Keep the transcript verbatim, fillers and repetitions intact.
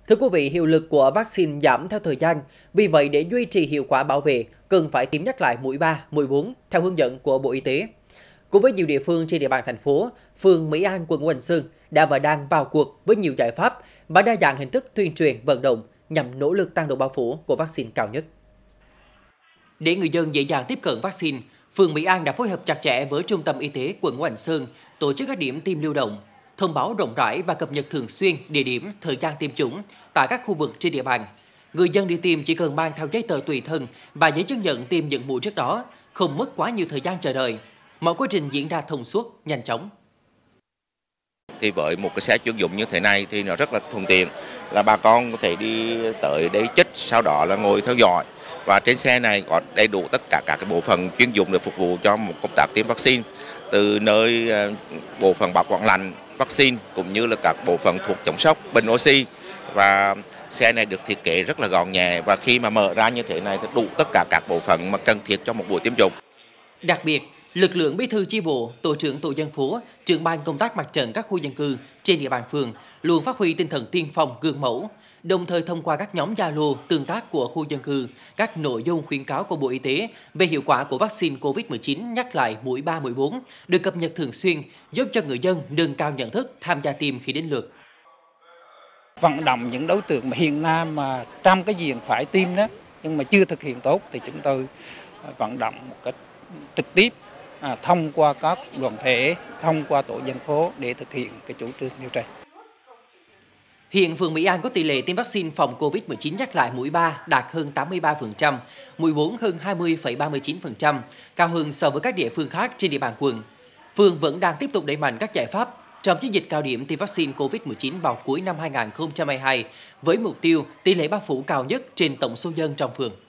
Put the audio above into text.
Thưa quý vị, hiệu lực của vaccine giảm theo thời gian, vì vậy để duy trì hiệu quả bảo vệ, cần phải tiêm nhắc lại mũi ba, mũi bốn theo hướng dẫn của Bộ Y tế. Cùng với nhiều địa phương trên địa bàn thành phố, phường Mỹ An, quận Ngũ Hành Sơn đã và đang vào cuộc với nhiều giải pháp và đa dạng hình thức tuyên truyền vận động nhằm nỗ lực tăng độ bao phủ của vaccine cao nhất. Để người dân dễ dàng tiếp cận vaccine, phường Mỹ An đã phối hợp chặt chẽ với Trung tâm Y tế quận Ngũ Hành Sơn tổ chức các điểm tiêm lưu động, thông báo rộng rãi và cập nhật thường xuyên địa điểm, thời gian tiêm chủng tại các khu vực trên địa bàn. Người dân đi tiêm chỉ cần mang theo giấy tờ tùy thân và giấy chứng nhận tiêm những mũi trước đó, không mất quá nhiều thời gian chờ đợi. Mọi quá trình diễn ra thông suốt, nhanh chóng. Thì với một cái xe chuyên dụng như thế này thì nó rất là thuận tiện, là bà con có thể đi tới đây chích, sau đó là ngồi theo dõi. Và trên xe này có đầy đủ tất cả các cái bộ phận chuyên dụng để phục vụ cho một công tác tiêm vaccine, từ nơi bộ phận bảo quản lạnh vaccine cũng như là các bộ phận thuốc chống sốc, bình oxy. Và xe này được thiết kế rất là gọn nhẹ, và khi mà mở ra như thế này thì đủ tất cả các bộ phận mà cần thiết cho một buổi tiêm chủng. Đặc biệt, lực lượng bí thư chi bộ, tổ trưởng tổ dân phố, trưởng ban công tác mặt trận các khu dân cư trên địa bàn phường luôn phát huy tinh thần tiên phong gương mẫu, đồng thời thông qua các nhóm Zalo tương tác của khu dân cư, các nội dung khuyến cáo của Bộ Y tế về hiệu quả của vaccine Covid mười chín nhắc lại mũi ba, mũi bốn được cập nhật thường xuyên, giúp cho người dân nâng cao nhận thức tham gia tiêm khi đến lượt. Vận động những đối tượng mà hiện nay mà trong cái diện phải tiêm đó nhưng mà chưa thực hiện tốt thì chúng tôi vận động một cách trực tiếp à, thông qua các đoàn thể, thông qua tổ dân phố để thực hiện cái chủ trương nêu trên. Hiện phường Mỹ An có tỷ lệ tiêm vaccine phòng Covid mười chín nhắc lại mũi ba đạt hơn tám mươi ba phần trăm, mũi bốn hơn hai mươi phẩy ba mươi chín phần trăm, cao hơn so với các địa phương khác trên địa bàn quận. Phường vẫn đang tiếp tục đẩy mạnh các giải pháp trong chiến dịch cao điểm tiêm vaccine Covid mười chín vào cuối năm hai nghìn không trăm hai mươi hai với mục tiêu tỷ lệ bao phủ cao nhất trên tổng số dân trong phường.